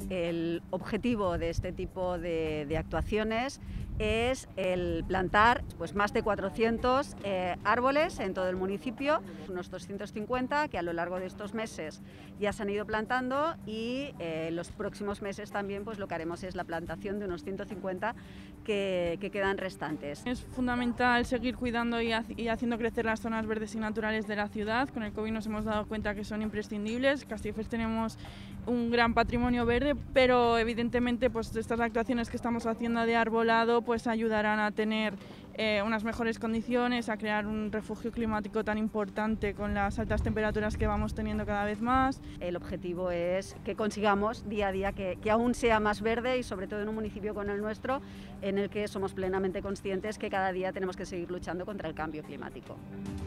El objetivo de este tipo de actuaciones es el plantar pues, más de 400 árboles en todo el municipio, unos 250 que a lo largo de estos meses ya se han ido plantando, y los próximos meses también pues, lo que haremos es la plantación de unos 150 que quedan restantes. Es fundamental seguir cuidando y haciendo crecer las zonas verdes y naturales de la ciudad. Con el COVID nos hemos dado cuenta que son imprescindibles. Castelldefels tenemos un gran patrimonio verde, pero evidentemente pues, estas actuaciones que estamos haciendo de arbolado pues, ayudarán a tener unas mejores condiciones, a crear un refugio climático tan importante con las altas temperaturas que vamos teniendo cada vez más. El objetivo es que consigamos día a día que aún sea más verde, y sobre todo en un municipio como el nuestro, en el que somos plenamente conscientes que cada día tenemos que seguir luchando contra el cambio climático.